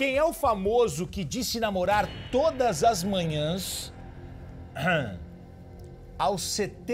Quem é o famoso que disse namorar todas as manhãs aos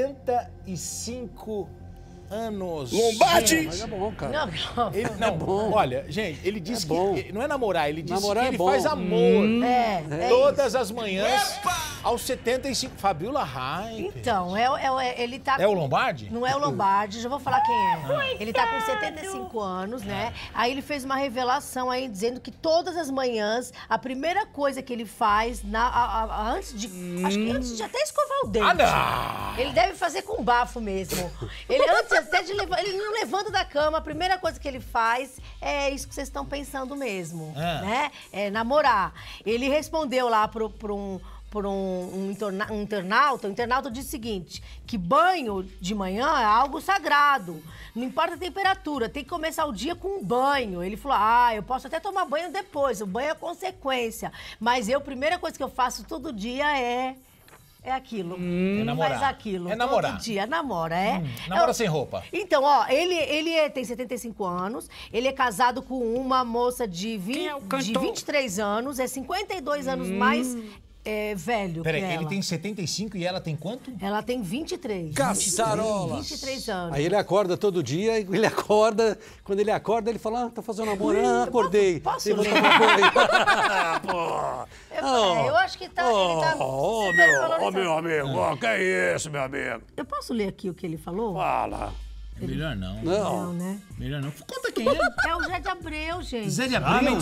75 anos? Lombardi! Mas é bom, cara. Não. Ele, não, É bom. olha, gente, ele disse que não é namorar, ele disse Namorar que é ele bom. faz amor todas isso. as manhãs aos 75. Fabiola Hyper. Então, ele tá... É o Lombardi? Não é o Lombardi, já vou falar quem é. Ele tá com 75 anos, né? Aí ele fez uma revelação aí dizendo que todas as manhãs, a primeira coisa que ele faz, antes de... Acho que antes de até escovar o dente. Ah, não! Ele deve fazer com bafo mesmo. Ele, antes até de levar... Ele não levanta da cama, a primeira coisa que ele faz é isso que vocês estão pensando mesmo, né? É namorar. Ele respondeu lá por um internauta. O internauta disse o seguinte, que banho de manhã é algo sagrado. Não importa a temperatura, tem que começar o dia com um banho. Ele falou, eu posso até tomar banho depois, o banho é consequência. Mas a primeira coisa que eu faço todo dia é aquilo. É namorar. Faz aquilo. É namorar. Todo dia, namora, namora sem roupa. Então, ó, ele tem 75 anos, ele é casado com uma moça de 23 anos, é 52 anos mais velho Peraí, que ela. ele tem 75 e ela tem quanto? Ela tem 23. Caçarola! 23 anos. Aí ele acorda todo dia, quando ele acorda, ele fala, tá fazendo amor, acordei. Posso E vou ler? tomar banho. Pô. Eu acho que ele tá super valorizado. Meu amigo, que é isso, meu amigo? Eu posso ler aqui o que ele falou? Fala. É melhor não. Não, né? Melhor não. Conta quem é. É o Zé de Abreu, gente. Zé de Abreu?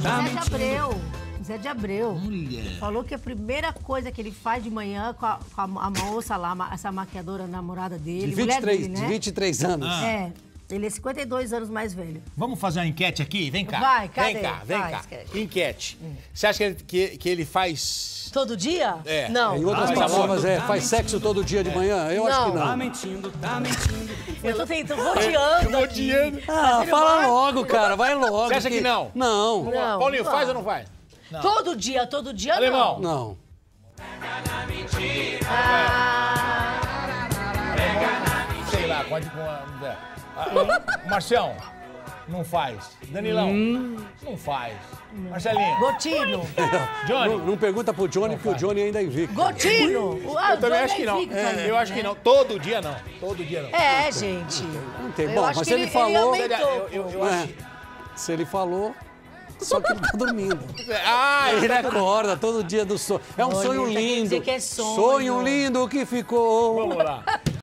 Zé de Abreu. Mulher. Falou que a primeira coisa que ele faz de manhã com a moça lá, essa maquiadora namorada dele, De mulher 23, dele, né? de 23 anos. Ele é 52 anos mais velho. Vamos fazer uma enquete aqui? Vem cá. Vai, cadê? Vem Vai, cá. esquece. Enquete. Você acha que ele faz... Todo dia? É. Não. Em outras palavras, faz sexo todo dia de manhã? Eu acho que não. Tá mentindo, tá mentindo. Eu tô rodeando. Rodeando. Fala logo, cara, vai logo. Você acha que não? Não. Não. Paulinho, faz ou não faz? Não. Todo dia Alemão. Não. Sei lá, pode... Marcião, não faz. Danilão, não faz. Marcelinho. Gotino. Johnny. Não pergunta pro Johnny, porque o Johnny ainda é invicto. Gotino. Eu também acho que não. Eu acho que não. Todo dia não. Todo dia não. É, gente. Não tem. Eu Bom, acho mas que se ele falou... Eu acho que... Se ele falou, só que ele tá dormindo. Ele Ele acorda todo dia do sonho. É um sonho Olha, quer lindo. dizer que é sonho. Sonho lindo que ficou. Vamos lá.